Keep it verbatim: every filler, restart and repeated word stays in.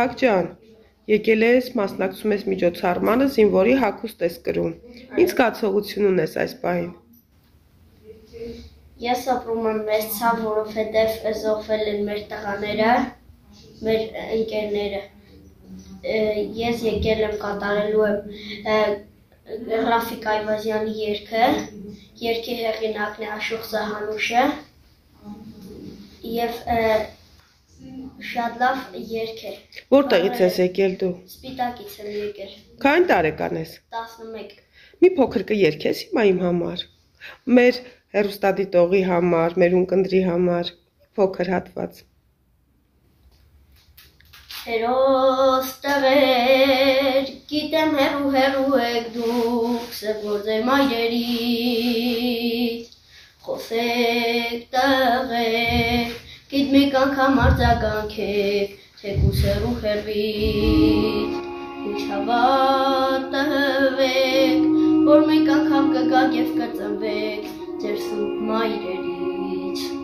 Վահագ ջան, եկել ես մասնակցում ես միջոցառմանը, զինվորի հագուստ ես կրում։ Ինչ զգացողություն ունես այս պահին։ Ես ապրում եմ մեծ ցավ, որովհետև զոհվել են մեր տղաները, մեր ընկերները։ Ես եկել եմ կատարելու եմ Ռաֆիկ Այվազյանի երգը, երգի հեղինակն է Աշոտ Սահանուշը և շատ լավ երգ է։ Որտեղից ես եկել դու։ Սպիտակից եմ եկել։ Քանի տարեկան ես։ տասնմեկ։ Մի փոքր կերգես հիմա իմ համար։ Մեր հեռուստադիտողի համար, մեր ունկնդրի համար փոքր հատված։ Հերոս տղեր, գիտեմ հեռու հեռու եք դուք, սև որ ձեր մայրերից, խոսեք տղեր, գիտ մեկ անգամ արձագանքեք, թեկուս հեռու հեռվից, ինչ հավատվեք, որ մեկ անգամ կգաք և կծնվեք ձեր սուրբ մայրերից։